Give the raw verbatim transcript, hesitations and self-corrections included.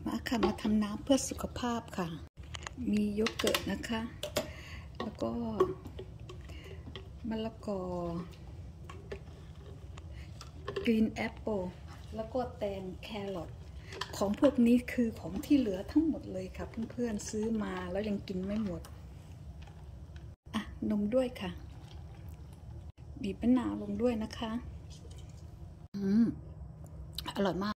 มาค่ะมาทำน้ำเพื่อสุขภาพค่ะมีโยเกิร์ตนะคะแล้วก็มะละกอกรีนแอปเปิลแล้วก็แตงแครอทของพวกนี้คือของที่เหลือทั้งหมดเลยค่ะเพื่อนๆซื้อมาแล้วยังกินไม่หมดอ่ะนมด้วยค่ะบีบมะนาวลงด้วยนะคะอืมอร่อยมาก